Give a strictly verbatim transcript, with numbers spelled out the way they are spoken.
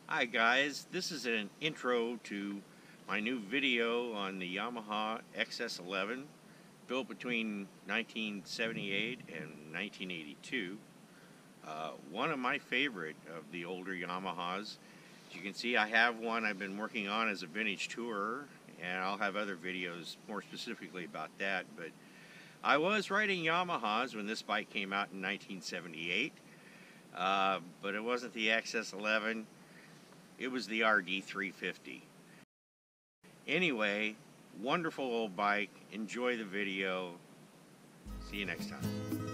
Hi guys, this is an intro to my new video on the Yamaha X S eleven, built between nineteen seventy-eight and nineteen eighty-two. Uh, one of my favorite of the older Yamahas. As you can see, I have one I've been working on as a vintage tourer, and I'll have other videos more specifically about that. But I was riding Yamahas when this bike came out in nineteen seventy-eight, uh, but it wasn't the X S eleven. It was the R D three fifty. Anyway, wonderful old bike. Enjoy the video. See you next time.